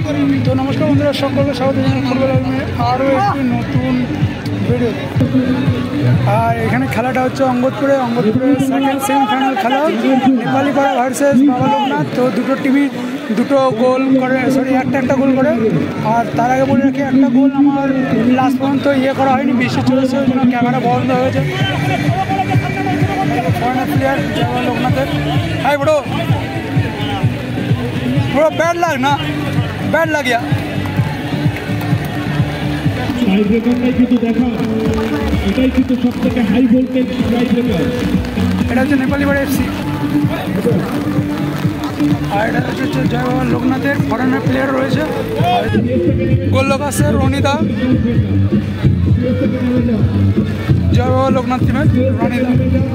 তো নমস্কার বন্ধুরা, সকলকে স্বাগত জানাই ফুটবল আরও একটি নতুন ভিডিও। আর এখানে খেলাটা হচ্ছে অঙ্গদপুরে সেকেন্ড সেমিফাইনাল খেলা, নেপালিপাড়া ভার্সেস বাবা লোকনাথ। তো দুটো টিমই দুটো গোল করে, একটা গোল করে। আর তার আগে বলে রাখি, একটা গোল আমার লাস্ট পর্যন্ত করা হয়নি, বৃষ্টি চলেছে, ওই জন্য ক্যামেরা বন্ধ হয়েছে। ফরেনার প্লেয়ার বাবা লোকনাথের, হাই বড়ো পুরো ব্যাড লাগ না, ব্যাড লাগিয়া এটা হচ্ছে নেপালিপাড়া এফসি। আর এটা হচ্ছে জয় বাবা লোকনাথের ফরেনার প্লেয়ার রয়েছে, গোলক আছে রনিদা, জয় বাবা লোকনাথ টিমের রনিদা।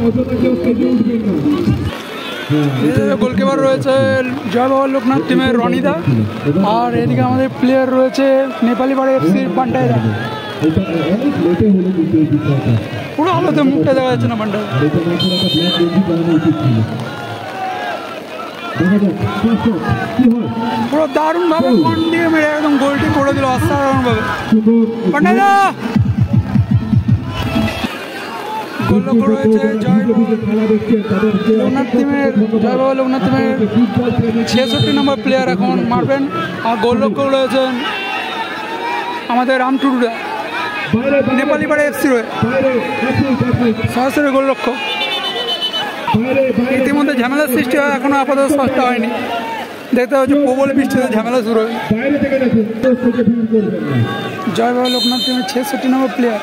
গোলকিপার রয়েছে জয় বাবা লোকনাথ টিমের রনিদা। আর এদিকে আমাদের প্লেয়ার রয়েছে নেপালিপাড়া এফসির পান্ডায়রা। পুরো আলোতে মুখটা দেখা যাচ্ছে না পান্ডায়, পুরো দারুণ ভাবে ফ্রন্ট দিয়ে মেরে একদম গোলটি করে দিল অসাধারণ ভাবে পান্ডায়রা। গোলরক্ষক রয়েছে জয় বাবা লোকনাথ টিমের 66 নম্বর প্লেয়ার এখন মারবেন। আর গোলরক্ষক রয়েছেন আমাদের রামটুডুরা, নেপালিপাড়া এফসি রয়ে সরাসরি গোলরক্ষক। ইতিমধ্যে ঝামেলার সৃষ্টি হয়, এখনো আপাতত স্পষ্ট হয়নি, দেখতে হচ্ছে প্রবল বৃষ্টিতে ঝামেলা শুরু হয়। জয় বাবা লোকনাথ টিমের 66 নম্বর প্লেয়ার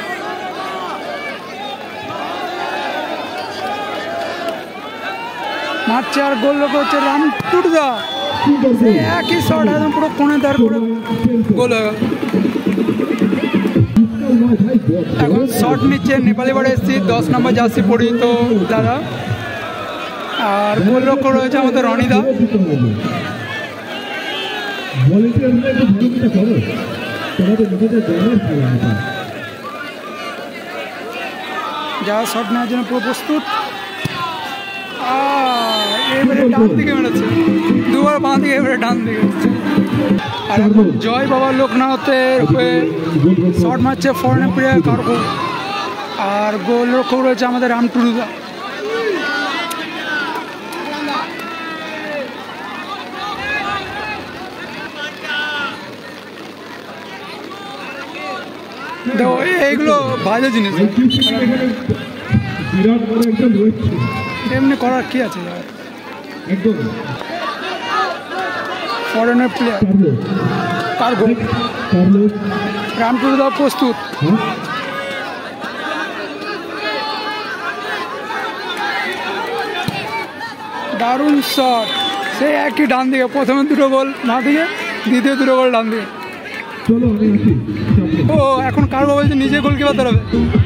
মারছে। আর গোলরক্ষক হচ্ছে রামটুডুরা, একই শট একদম পুরো কোণে দাঁড় করে গোল হয়ে গেল। এখন শট নিচ্ছে নেপালিপাড়া এফসি 10 নম্বর জার্সি পরিহিত দাদা। আর গোলরক্ষক রয়েছে আমাদের রনিদা। যারা শট নেওয়ার জন্য পুরো প্রস্তুত। এবারে ডান দিকে মেরেছে, দুবার বাঁ দিকে, এবারে ডান দিকে। আর এখন জয় বাবা লোকনাথের হয়ে শট মারছে ফরেনার প্লেয়ার কার্গো। আর গোলরক্ষক রয়েছে আমাদের রামটুডুদা। দেখো এইগুলো বাজে জিনিস, এমনি করার কি আছে? ফরেনার প্লেয়ার কার্গো, রামটুডুদা প্রস্তুত। দারুণ শট, সেই একই ডান দিকে, প্রথমে দুটো গোল বাঁ দিকে, দ্বিতীয় দুটো গোল ডান দিকে। ও এখন কার্গো বলছে নিজে গোলকিপার দাঁড়াবে,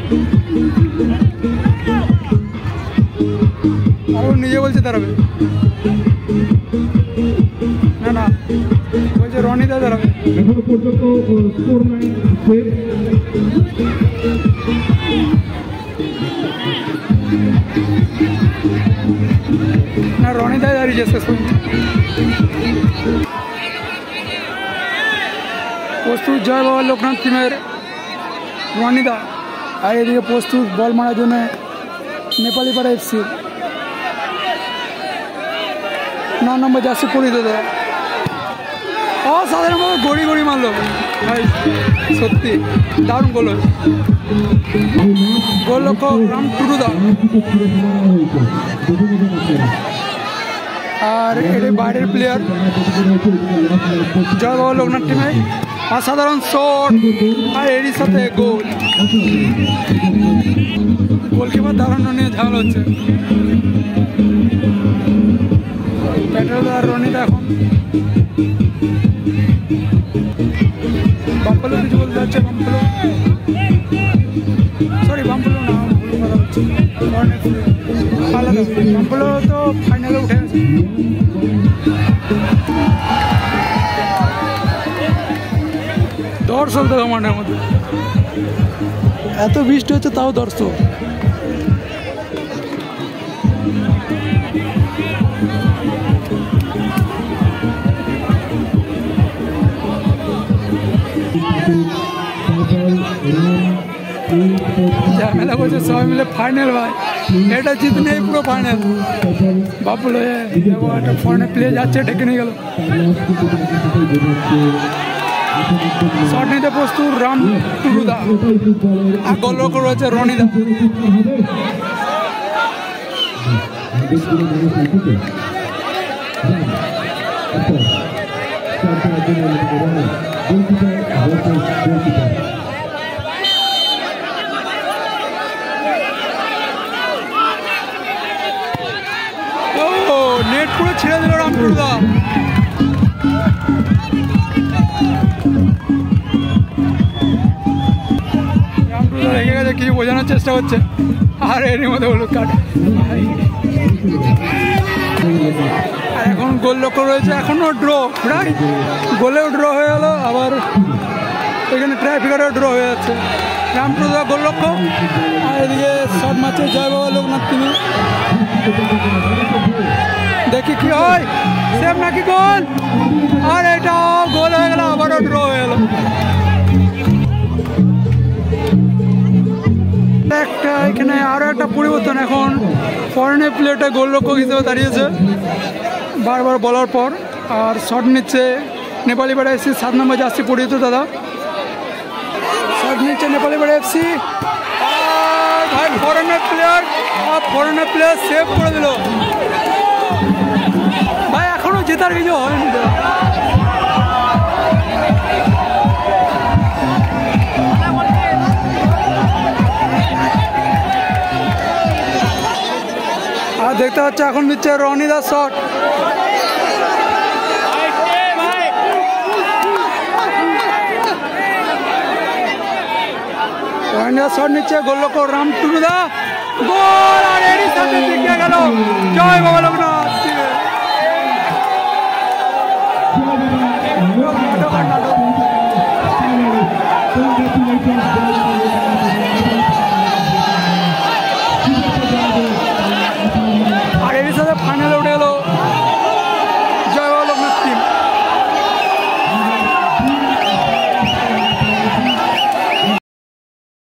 আর নিজে বলছে দাঁড়াবে না, না বলছে রনিদা দাঁড়াবে। না, রনিদাই দাঁড়িয়েছে শেষ পর্যন্ত। প্রস্তুত জয় বাবা লোকনাথ টিমের রনিদা। আর এদিকে প্রস্তুত বল মারার জন্য নেপালিপাড়া এফসি 9 নম্বর জার্সি পরিহিত দাদা। অসাধারণভাবে গড়ি মারলো ভাই, সত্যি দারুণ গোল। গোলরক্ষক রামটুডুদা। আর এর বাইরের প্লেয়ার জয় বাবা লোকনাথ টিমে অসাধারণ শট, আর এরই সাথে গোল। গোলকিপার দাঁড়ানো নিয়ে ঝামেলা হচ্ছে। ব্যাটারদার রনিদা এখন বাম্পালো কিছু বলতে যাচ্ছে, বাম্পালো না, কথা হচ্ছে আলাদা। বাম্পালো তো ফাইনালে উঠে গেছে। দর্শক দেখো মাঠের মধ্যে, এত বৃষ্টি হচ্ছে তাও দর্শক। ঝামেলা করছে সবাই মিলে ফাইনাল ভাই, এটা জিতলে পুরো ফাইনাল। বাবুল একটা ফরেনের প্লেয়ার যাচ্ছে, ডেকে নিয়ে গেল। শট নিতে প্রস্তুত রাম টুলুদা, আর গোলরক্ষক রয়েছে রনিদা। নেট পুরো ছেড়ে দিল রামটুলুদা। রামটুলুদা রেগে গেছে, কিছু বোঝানোর চেষ্টা করছে, আর এরই মধ্যে হলুদ কার্ড। আর এখন গোল লক্ষ্য রয়েছে, এখনো ড্র, প্রায় গোলেও ড্র হয়ে গেল, আবার এখানে ট্রাই ফিগারেও ড্র হয়ে যাচ্ছে। রামটুলুদা গোল লক্ষ্য, আর এদিকে শট মারছে জয় বাবা লোকনাথ। তিনি দেখি কি হয়, সেম নাকি গোল, আর এটাও গোল হয়ে গেল, আবারও ড্র হয়ে গেল। একটা এখানে আরো একটা পরিবর্তন, এখন ফরেনের প্লেয়ারটা গোলরক্ষক হিসেবে দাঁড়িয়েছে বারবার বলার পর, আর শট নিচ্ছে নেপালি পাড়া এফসি 7 নম্বর জার্সি পরিহিত দাদা। শট নিচ্ছে নেপালি পাড়া এফসি, ভাই ফরেনের প্লেয়ার সেভ করে দিল ভাই, এখনো জেতার কিছু হয়নি। আর দেখতে পাচ্ছি এখন দিচ্ছে রনিদার শট, রনিদার শট নিচ্ছে গোলরক্ষক রামটুলুদা, গোল, আর এরই সাথে জিতে গেল জয় বাবা লোকনাথ। আর এর সাথে ফাইনালে উঠে গেল